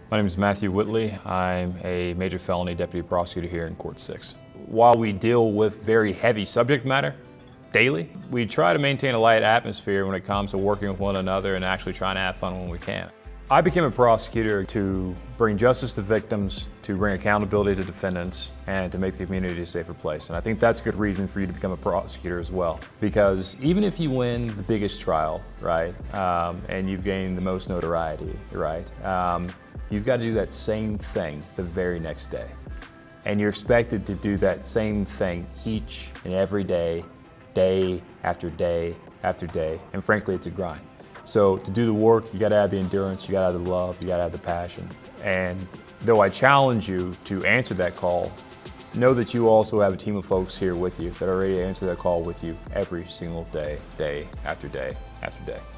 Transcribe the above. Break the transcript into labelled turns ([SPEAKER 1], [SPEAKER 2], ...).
[SPEAKER 1] My name is Matthew Whitley. I'm a major felony deputy prosecutor here in Court 6. While we deal with very heavy subject matter daily, we try to maintain a light atmosphere when it comes to working with one another and actually trying to have fun when we can. I became a prosecutor to bring justice to victims, to bring accountability to defendants, and to make the community a safer place. And I think that's a good reason for you to become a prosecutor as well. Because even if you win the biggest trial, right, and you've gained the most notoriety, right, you've got to do that same thing the very next day. And you're expected to do that same thing each and every day, day after day after day. And frankly, it's a grind. So to do the work, you got to have the endurance, you got to have the love, you got to have the passion. And though I challenge you to answer that call, know that you also have a team of folks here with you that are ready to answer that call with you every single day, day after day after day.